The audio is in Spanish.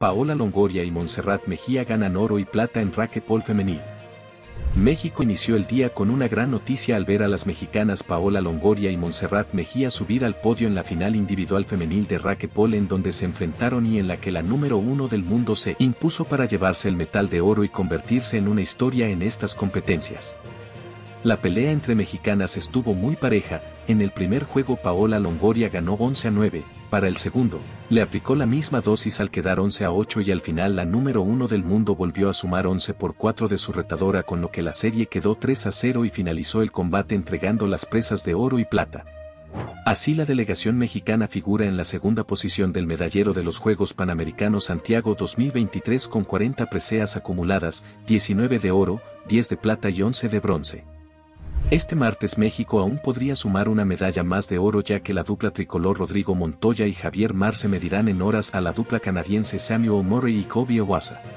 Paola Longoria y Montserrat Mejía ganan oro y plata en racquetbol femenil. México inició el día con una gran noticia al ver a las mexicanas Paola Longoria y Montserrat Mejía subir al podio en la final individual femenil de racquetbol en donde se enfrentaron y en la que la número 1 del mundo se impuso para llevarse el metal de oro y convertirse en una historia en estas competencias. La pelea entre mexicanas estuvo muy pareja. En el primer juego Paola Longoria ganó 11-9, para el segundo, le aplicó la misma dosis al quedar 11-8 y al final la número 1 del mundo volvió a sumar 11-4 de su retadora con lo que la serie quedó 3-0 y finalizó el combate entregando las presas de oro y plata. Así la delegación mexicana figura en la segunda posición del medallero de los Juegos Panamericanos Santiago 2023 con 40 preseas acumuladas, 19 de oro, 10 de plata y 11 de bronce. Este martes México aún podría sumar una medalla más de oro ya que la dupla tricolor Rodrigo Montoya y Javier Mar se medirán en horas a la dupla canadiense Samuel Murray y Kobe Owasa.